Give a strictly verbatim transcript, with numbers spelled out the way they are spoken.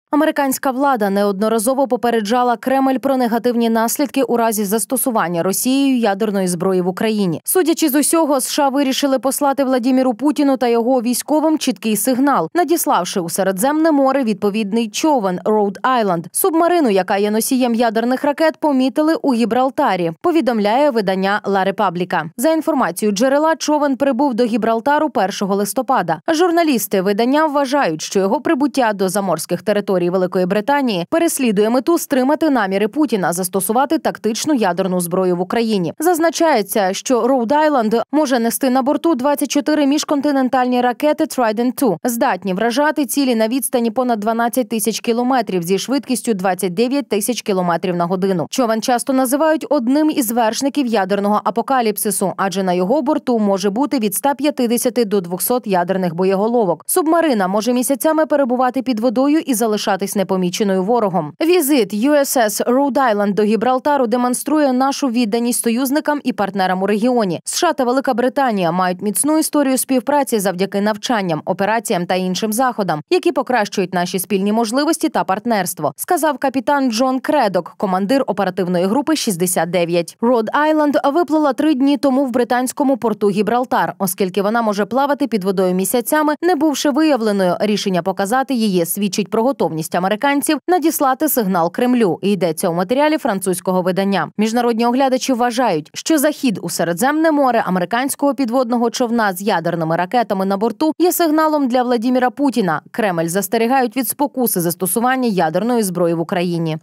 Американська влада неодноразово попереджала Кремль про негативні наслідки у разі застосування Росією ядерної зброї в Україні. Судячи з усього, США вирішили послати Владіміру Путіну та його військовим чіткий сигнал, надіславши у Середземне море відповідний човен Роуд Айленд. Субмарину, яка є носієм ядерних ракет, помітили у Гібралтарі, повідомляє видання Ла Репабліка. За інформацією джерела, човен прибув до Гібралтару першого листопада. Журналісти видання вважають, що його прибуття до заморських територій Великої Британії переслідує мету стримати наміри Путіна застосувати тактичну ядерну зброю в Україні. Зазначається, що Роуд Айленд може нести на борту двадцять чотири міжконтинентальні ракети Трайдент два, здатні вражати цілі на відстані понад дванадцять тисяч кілометрів зі швидкістю двадцять дев'ять тисяч кілометрів на годину. Човен часто називають одним із вершників ядерного апокаліпсису, адже на його борту може бути від ста п'ятдесяти до двохсот ядерних боєголовок. Субмарина може місяцями перебувати під водою і залишатись непоміченою ворогом. Візит ю ес ес Роуд Айленд до Гібралтару демонструє нашу відданість союзникам і партнерам у регіоні. США та Велика Британія мають міцну історію співпраці завдяки навчанням, операціям та іншим заходам, які покращують наші спільні можливості та партнерство, сказав капітан Джон Кредок, командир оперативної групи шістдесят дев'ять. Роуд Айленд виплила три дні тому в британському порту Гібралтар, оскільки вона може плавати під водою місяцями, не бувши виявленою. Рішення показати її свідчить про готовність американців надіслати сигнал Кремлю. І йдеться у матеріалі французького видання. Міжнародні оглядачі вважають, що захід у Середземне море американського підводного човна з ядерними ракетами на борту є сигналом для Владіміра Путіна. Кремль застерігають від спокуси застосування ядерної зброї в Україні.